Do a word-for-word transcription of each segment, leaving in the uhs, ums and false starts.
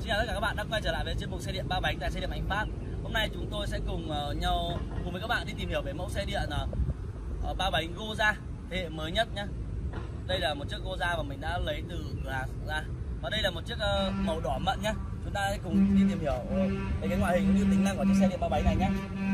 Xin chào tất cả các bạn đã quay trở lại với chuyên mục xe điện ba bánh tại xe điện Mạnh Phát. Hôm nay chúng tôi sẽ cùng uh, nhau cùng với các bạn đi tìm hiểu về mẫu xe điện uh, ba bánh Goza thế hệ mới nhất nhé. Đây là một chiếc Goza mà mình đã lấy từ cửa hàng ra. Và đây là một chiếc uh, màu đỏ mận nhé. Chúng ta sẽ cùng đi tìm hiểu về cái ngoại hình cũng như tính năng của chiếc xe điện ba bánh này nhé.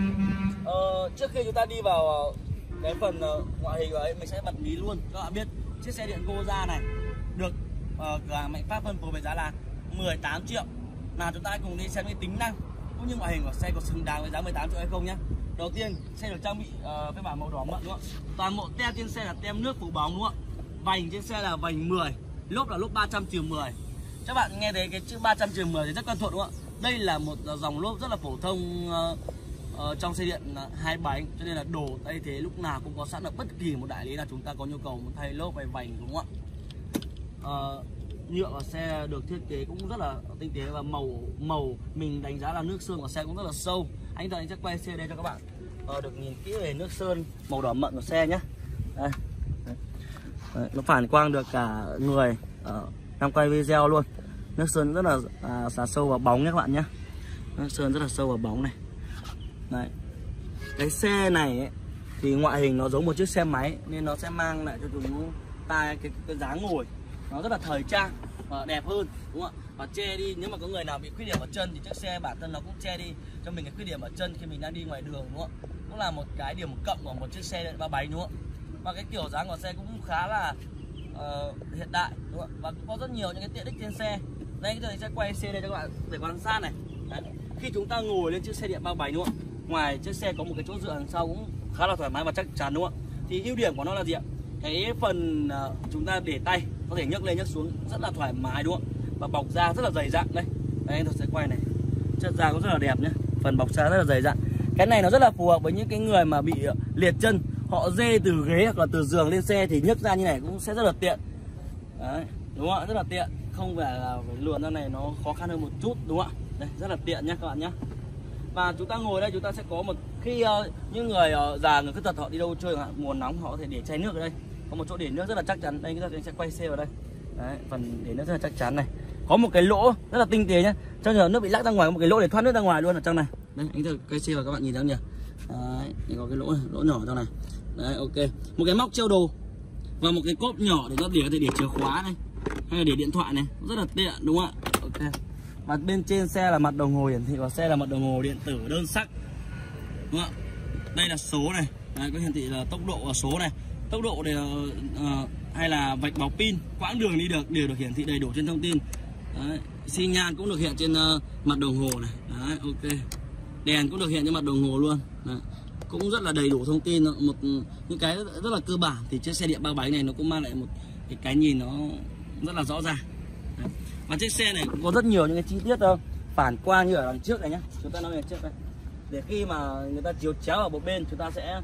Uh, trước khi chúng ta đi vào uh, cái phần uh, ngoại hình ấy, mình sẽ bật mí luôn các bạn biết chiếc xe điện Goza này được uh, cửa hàng Mạnh Phát phân phối với giá là mười tám triệu. Nào chúng ta hãy cùng đi xem cái tính năng cũng như ngoại hình của xe có xứng đáng với giá mười tám triệu hay không nhé. Đầu tiên xe được trang bị uh, phiên bản màu đỏ mận đúng không? Toàn bộ tem trên xe là tem nước phủ bóng đúng không? Vành trên xe là vành mười, lốp là lốp ba trăm trừ mười. Các bạn nghe thấy cái chữ ba trăm trừ mười thì rất quen thuộc đúng không ạ? Đây là một dòng lốp rất là phổ thông uh, uh, trong xe điện uh, hai bánh, cho nên là đồ thay thế lúc nào cũng có sẵn ở bất kỳ một đại lý nào chúng ta có nhu cầu muốn thay lốp hay vành đúng không ạ? Uh, nhựa của xe được thiết kế cũng rất là tinh tế và màu màu mình đánh giá là nước sơn của xe cũng rất là sâu. Anh Thuận sẽ quay xe đây cho các bạn uh, được nhìn kỹ về nước sơn màu đỏ mận của xe nhé. Đây. Đấy, nó phản quang được cả người ở đang quay video luôn. Nước sơn rất là à, xà sâu vào bóng nhé các bạn nhé. Nước sơn rất là sâu vào bóng này. Đấy. Cái xe này ấy, thì ngoại hình nó giống một chiếc xe máy nên nó sẽ mang lại cho chúng ta cái, cái, cái dáng ngồi nó rất là thời trang và đẹp hơn đúng không ạ? Và che đi nếu mà có người nào bị khuyết điểm ở chân thì chiếc xe bản thân nó cũng che đi cho mình cái khuyết điểm ở chân khi mình đang đi ngoài đường đúng không ạ? Cũng là một cái điểm cộng của một chiếc xe điện ba bánh đúng không ạ? Và cái kiểu dáng của xe cũng khá là uh, hiện đại đúng không ạ? Và cũng có rất nhiều những cái tiện ích trên xe. Đây tôi sẽ quay xe đây cho các bạn để quan sát này. Đấy. Khi chúng ta ngồi lên chiếc xe điện ba bánh đúng không ạ? Ngoài chiếc xe có một cái chỗ dựa đằng sau cũng khá là thoải mái và chắc chắn đúng không ạ? Thì ưu điểm của nó là gì ạ? Cái phần uh, chúng ta để tay có thể nhấc lên nhấc xuống rất là thoải mái đúng không ạ? Và bọc da rất là dày dặn đây. Đây tôi sẽ quay này. Chất da cũng rất là đẹp nhé. Phần bọc da rất là dày dặn. Cái này nó rất là phù hợp với những cái người mà bị liệt chân, họ dê từ ghế hoặc là từ giường lên xe thì nhấc ra như này cũng sẽ rất là tiện. Đấy, đúng không ạ? Rất là tiện. Không phải là phải luồn ra này nó khó khăn hơn một chút đúng không ạ? Đây, rất là tiện nhé các bạn nhé. Và chúng ta ngồi đây chúng ta sẽ có một khi uh, những người uh, già người khuyết tật họ đi đâu chơi mùa nóng họ có thể để chai nước ở đây. Có một chỗ để nước rất là chắc chắn. Đây chúng ta sẽ quay xe vào đây. Đấy, phần để nước rất là chắc chắn này. Có một cái lỗ rất là tinh tế nhé. Cho giờ nước bị lắc ra ngoài có một cái lỗ để thoát nước ra ngoài luôn ở trong này. Đây, anh thử quay xe vào các bạn nhìn thấy không nhỉ? Đấy, có cái lỗ này, lỗ nhỏ trong này. Đấy, ok. Một cái móc treo đồ và một cái cốp nhỏ để có thể để, để chìa khóa này hay là để điện thoại này, rất là tiện đúng không ạ? Ok. Và bên trên xe là mặt đồng hồ hiển thị của xe là mặt đồng hồ điện tử đơn sắc. Đúng không ạ? Đây là số này. Đấy, có hiển thị là tốc độ và số này. Tốc độ để uh, hay là vạch báo pin, quãng đường đi được đều được hiển thị đầy đủ trên thông tin. Đấy, xi nhan cũng được hiện trên uh, mặt đồng hồ này. Đấy, ok. Đèn cũng được hiện trên mặt đồng hồ luôn. Đấy, cũng rất là đầy đủ thông tin, một những cái rất, rất là cơ bản thì chiếc xe điện ba bánh này nó cũng mang lại một cái cái nhìn nó rất là rõ ràng. Đấy. Và chiếc xe này cũng có rất nhiều những cái chi tiết đâu phản quang như ở đằng trước này nhá. Chúng ta nói về trước đây. Để khi mà người ta chiếu chéo ở một bên chúng ta sẽ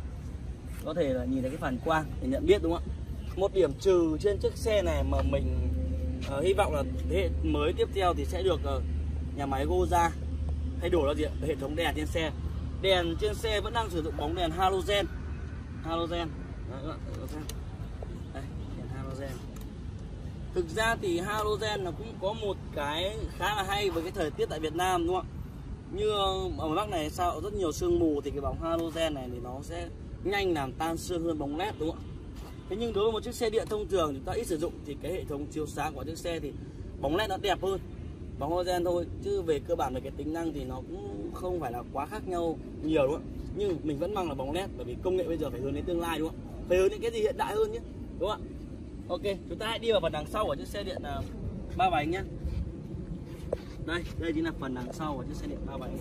có thể là nhìn thấy cái phản quang để nhận biết đúng không ạ? Một điểm trừ trên chiếc xe này mà mình uh, hy vọng là thế hệ mới tiếp theo thì sẽ được uh, nhà máy Goza thay đổi là gì ạ? Hệ thống đèn trên xe. Đèn trên xe vẫn đang sử dụng bóng đèn halogen. Halogen. Đấy, các bạn, đây, đèn halogen. Thực ra thì halogen nó cũng có một cái khá là hay với cái thời tiết tại Việt Nam đúng không ạ? Như ở ngoài Bắc này sao rất nhiều sương mù thì cái bóng halogen này thì nó sẽ nhanh làm tan sương hơn bóng led đúng không ạ? Thế nhưng đối với một chiếc xe điện thông thường chúng ta ít sử dụng thì cái hệ thống chiếu sáng của chiếc xe thì bóng led nó đẹp hơn bóng halogen thôi, chứ về cơ bản về cái tính năng thì nó cũng không phải là quá khác nhau nhiều đúng không ạ? Nhưng mình vẫn mong là bóng led bởi vì công nghệ bây giờ phải hướng đến tương lai đúng không ạ? Phải hướng đến cái gì hiện đại hơn nhé, đúng không ạ? Ok, chúng ta hãy đi vào phần đằng sau của chiếc xe điện ba bánh nhé. Đây, đây chính là phần đằng sau của chiếc xe điện ba bánh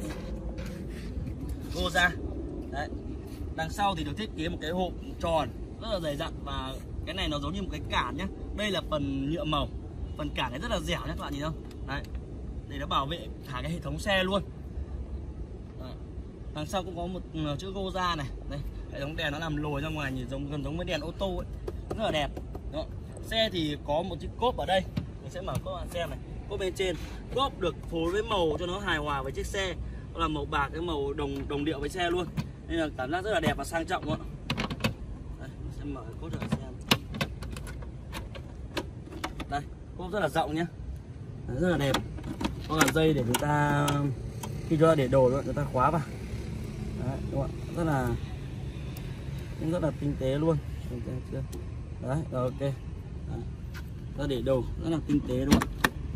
Goza. Đấy. Đằng sau thì được thiết kế một cái hộp tròn rất là dày dặn và cái này nó giống như một cái cản nhé. Đây là phần nhựa màu. Phần cản này rất là dẻo nhé các bạn nhìn không? Đấy. Để nó bảo vệ cả cái hệ thống xe luôn. Đấy. Đằng sau cũng có một chữ Goza này. Đây, hệ thống đèn nó làm lồi ra ngoài nhìn giống gần giống với đèn ô tô ấy. Rất là đẹp. Đó. Xe thì có một chiếc cốp ở đây. Mình sẽ mở cốp bạn xem này. Cốp bên trên. Cốp được phối với màu cho nó hài hòa với chiếc xe. Đó là màu bạc cái màu đồng đồng điệu với xe luôn. Nên là cảm giác rất là đẹp và sang trọng đúng không ạ? Đây, mình sẽ mở cốp cho bạn xem. Đây, cốp rất là rộng nhé. Rất là đẹp. có cả dây để chúng ta khi chúng ta để đồ luôn chúng ta khóa vào. Đấy, đúng không ạ? Rất là cũng rất là tinh tế luôn. Chưa? Đấy, rồi ok. Đấy. Ta để đồ rất là tinh tế đúng không ạ?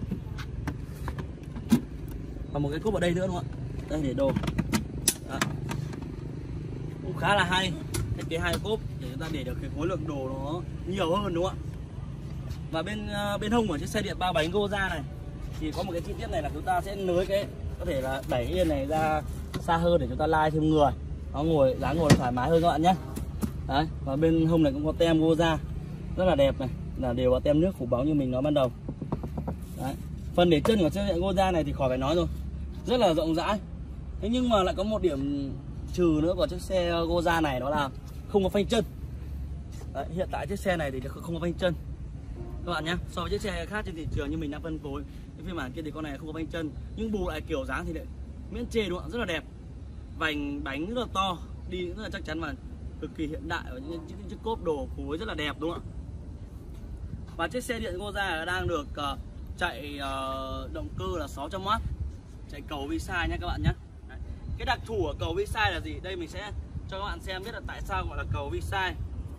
Và một cái cúp ở đây nữa đúng không ạ? Đây để đồ. Đấy. Cũng khá là hay. Thiết kế hai cúp để chúng ta để được cái khối lượng đồ nó nhiều hơn đúng không ạ? Và bên bên hông của chiếc xe điện ba bánh Goza này thì có một cái chi tiết này là chúng ta sẽ nới cái có thể là đẩy yên này ra xa hơn để chúng ta lai thêm người, nó ngồi dáng ngồi thoải mái hơn các bạn nhé. Đấy, và bên hông này cũng có tem Goza rất là đẹp này, là đều có tem nước phủ bóng như mình nói ban đầu. Đấy. Phần để chân của chiếc xe điện Goza này thì khỏi phải nói rồi, rất là rộng rãi. Thế nhưng mà lại có một điểm trừ nữa của chiếc xe Goza này, đó là không có phanh chân. Đấy, hiện tại chiếc xe này thì không có phanh chân các bạn nhé. So với chiếc xe khác trên thị trường như mình đã phân phối, cái phiên bản kia thì con này không có phanh chân, nhưng bù lại kiểu dáng thì lại miễn chê đúng không? Rất là đẹp, vành bánh rất là to, đi rất là chắc chắn và cực kỳ hiện đại, và những chiếc, chiếc cốp đồ phối rất là đẹp đúng không ạ? Và chiếc xe điện Goza đang được uh, chạy uh, động cơ là sáu trăm oát, chạy cầu vi sai nha các bạn nhé. Đấy. Cái đặc thù của cầu vi sai là gì? Đây mình sẽ cho các bạn xem biết là tại sao gọi là cầu vi sai.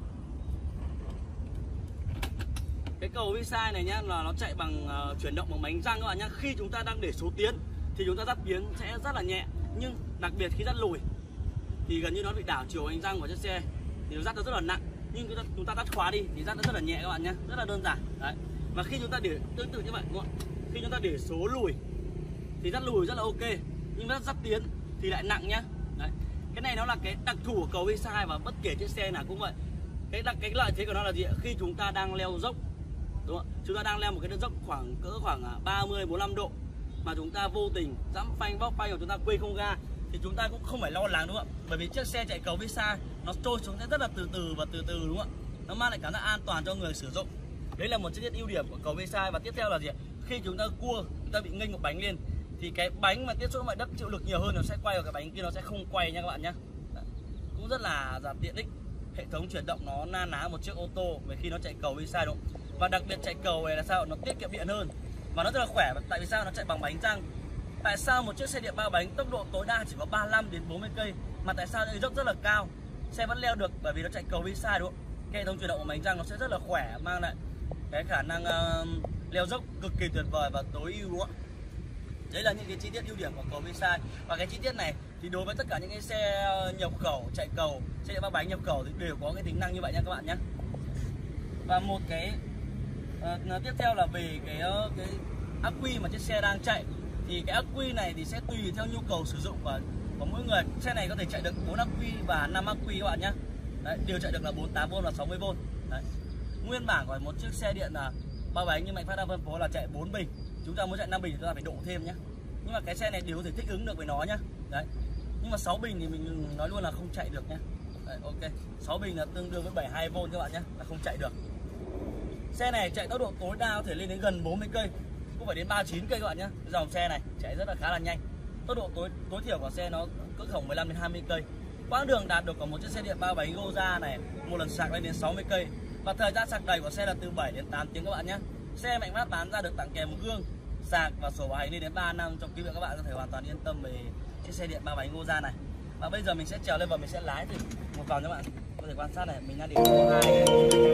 Cái cầu vi sai này nhá là nó chạy bằng uh, chuyển động bằng bánh răng các bạn nhá. Khi chúng ta đang để số tiến thì chúng ta dắt tiến sẽ rất là nhẹ, nhưng đặc biệt khi dắt lùi thì gần như nó bị đảo chiều bánh răng của chiếc xe thì nó dắt nó rất là nặng. Nhưng chúng ta, chúng ta dắt khóa đi thì dắt nó rất là nhẹ các bạn nhé, rất là đơn giản. Đấy. Và khi chúng ta để tương tự như vậy đúng không ạ? Khi chúng ta để số lùi thì dắt lùi rất là ok, nhưng dắt dắt tiến thì lại nặng nhá. Đấy. Cái này nó là cái đặc thù của cầu vi sai, và bất kể chiếc xe nào cũng vậy. Cái đặc cái lợi thế của nó là gì? Khi chúng ta đang leo dốc đúng không? Chúng ta đang leo một cái dốc khoảng cỡ khoảng ba mươi bốn mươi lăm độ mà chúng ta vô tình giẫm phanh bóp phanh hoặc chúng ta quên không ga thì chúng ta cũng không phải lo lắng đúng không ạ? Bởi vì chiếc xe chạy cầu vi sai nó trôi xuống sẽ rất là từ từ và từ từ đúng không ạ? Nó mang lại cảm giác an toàn cho người sử dụng. Đấy là một chi tiết ưu điểm của cầu vi sai. Và tiếp theo là gì? Khi chúng ta cua, chúng ta bị nghênh một bánh lên thì cái bánh mà tiếp xúc với đất chịu lực nhiều hơn nó sẽ quay, vào cái bánh kia nó sẽ không quay nha các bạn nhé. Cũng rất là giảm tiện ích. Hệ thống chuyển động nó na ná một chiếc ô tô về khi nó chạy cầu vi sai đúng không? Và đặc biệt chạy cầu này là sao? Nó tiết kiệm điện hơn và nó rất là khỏe. Tại vì sao? Nó chạy bằng bánh răng. Tại sao một chiếc xe điện ba bánh tốc độ tối đa chỉ có ba mươi lăm đến bốn mươi cây mà tại sao dốc rất là cao xe vẫn leo được? Bởi vì nó chạy cầu vi sai đúng không? Cái hệ thống chuyển động của bánh răng nó sẽ rất là khỏe, mang lại cái khả năng uh, leo dốc cực kỳ tuyệt vời và tối ưu đúng không? Đấy là những cái chi tiết ưu điểm của cầu vi sai. Và cái chi tiết này thì đối với tất cả những cái xe nhập khẩu chạy cầu, xe điện ba bánh nhập khẩu thì đều có cái tính năng như vậy nha các bạn nhé. Và một cái uh, tiếp theo là về cái uh, cái ắc quy mà chiếc xe đang chạy. Thì cái ắc quy này thì sẽ tùy theo nhu cầu sử dụng và của mỗi người. Xe này có thể chạy được bốn ắc quy và năm ắc quy các bạn nhé. Đấy, đều chạy được là bốn mươi tám vôn và sáu mươi vôn. Đấy. Nguyên bản của một chiếc xe điện là ba bánh như Mạnh Phát đang phân phối là chạy bốn bình. Chúng ta muốn chạy năm bình thì chúng ta phải độ thêm nhé. Nhưng mà cái xe này đều có thể thích ứng được với nó nhá. Đấy. Nhưng mà sáu bình thì mình nói luôn là không chạy được nhé. Đấy, ok. sáu bình là tương đương với bảy mươi hai vôn các bạn nhé, là không chạy được. Xe này chạy tốc độ tối đa có thể lên đến gần bốn mươi cây, cũng phải đến ba mươi chín cây các bạn nhé. Dòng xe này chạy rất là khá là nhanh. Tốc độ tối tối thiểu của xe nó cỡ khoảng mười lăm đến hai mươi cây. Quãng đường đạt được của một chiếc xe điện ba bánh Goza này một lần sạc lên đến sáu mươi cây. Và thời gian sạc đầy của xe là từ bảy đến tám tiếng các bạn nhé. Xe Mạnh Phát bán ra được tặng kèm một gương sạc và sổ bảo hành lên đến ba năm, trong khi các bạn có thể hoàn toàn yên tâm về chiếc xe điện ba bánh Goza này. Và bây giờ mình sẽ trèo lên và mình sẽ lái thử một vòng cho các bạn có thể quan sát này. Mình đang để số hai.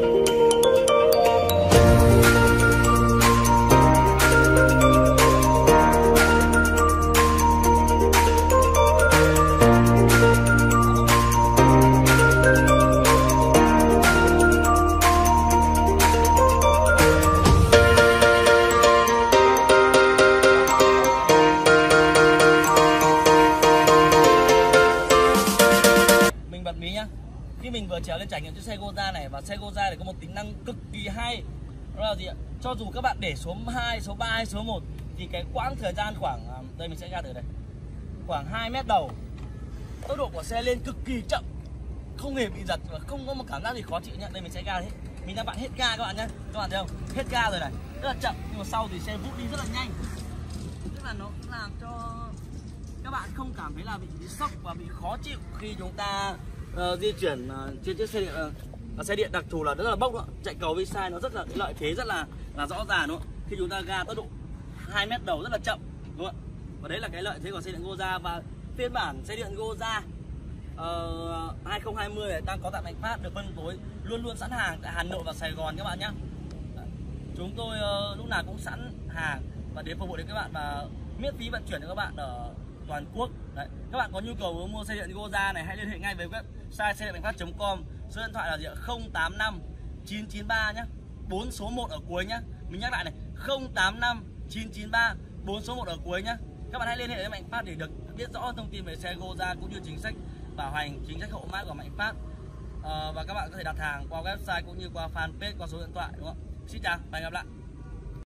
Khi mình vừa trèo lên trải nghiệm chiếc xe Goza này, và xe Goza này có một tính năng cực kỳ hay, đó là gì ạ? Cho dù các bạn để số hai, số ba hay số một thì cái quãng thời gian khoảng, đây mình sẽ ra từ đây, khoảng hai mét đầu, tốc độ của xe lên cực kỳ chậm, không hề bị giật và không có một cảm giác gì khó chịu nhá. Đây mình sẽ ga hết, mình đang bạn hết ga các bạn nhé, các bạn thấy không? Hết ga rồi này, rất là chậm, nhưng mà sau thì xe vút đi rất là nhanh, tức là nó làm cho các bạn không cảm thấy là bị, bị sốc và bị khó chịu khi chúng ta Uh, di chuyển uh, trên chiếc xe điện. Uh, xe điện đặc thù là rất là bốc đó. Chạy cầu vi sai nó rất là cái lợi thế rất là là rõ ràng đúng không? Khi chúng ta ga tốc độ hai mét đầu rất là chậm đúng không ạ? Và đấy là cái lợi thế của xe điện Goza. Và phiên bản xe điện Goza uh, hai không hai không này đang có tại Mạnh Phát, được phân phối luôn luôn sẵn hàng tại Hà Nội và Sài Gòn các bạn nhé. Chúng tôi uh, lúc nào cũng sẵn hàng và để phục vụ đến các bạn và miễn phí vận chuyển cho các bạn ở toàn quốc. Đấy. Các bạn có nhu cầu mua xe điện Goza này hãy liên hệ ngay với website xe điện mạnh phát chấm com. Số điện thoại là gì ạ? không tám năm chín chín ba nhé, bốn số một ở cuối nhé. Mình nhắc lại này, không tám năm chín chín ba bốn số một ở cuối nhé. Các bạn hãy liên hệ với Mạnh Phát để được biết rõ thông tin về xe Goza cũng như chính sách bảo hành, chính sách hậu mãi của Mạnh Phát. À, và các bạn có thể đặt hàng qua website cũng như qua fanpage, qua số điện thoại, đúng không? Xin chào và hẹn gặp lại.